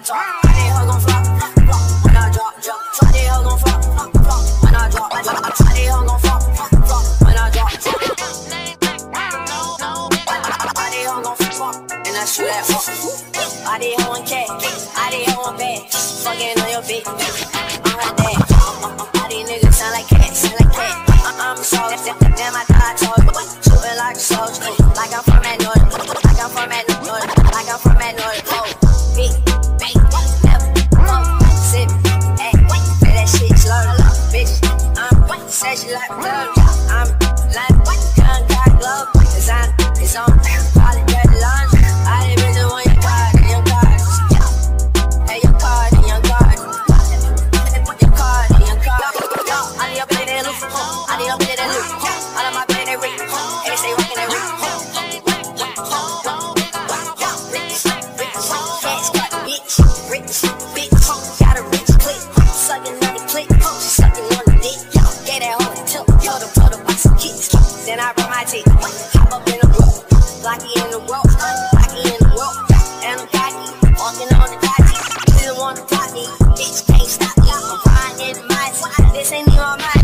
talk. Why they hoes gon' flop, flop, when I drop, drop. Why they hoes gon' flop, flop, flop, when I drop, drop. Why they hoes gon' flop, flop, when I drop, drop. Why they hoes gon' flop, and I shoot that fuck. Why they hoes cat, why they hoes bad, fucking on your bitch. I'm her dad. All these niggas sound like cats, sound like cat. I'm so damn, I thought I told you. Shooting like a soldier, like I'm from that north, like I'm from that north, like I'm from that north. Oh, big, big, never, sip, ay, feel that shit slow, bitch. Said she like love, I'm like, gun got glove, design, it's on, all the dirty lines. All these bitches want your card, and your card, hey, your card, and your card, your card, and your card. I need up in that loop, I need up in that loop, all of my baby they rip, and they stay rockin' that rip. Cash got bitch, rich, bitch, got a rich click, sucking on the click, she sucking on the dick, get that hoe and tilt, told her buy some kicks, then I run my teeth, hop up in the rope, blocky in the rope, blocky in the rope, and I'm cocky, walking on the dodgy, didn't wanna block me, bitch can't stop me, I'm riding in the mice, this ain't even on my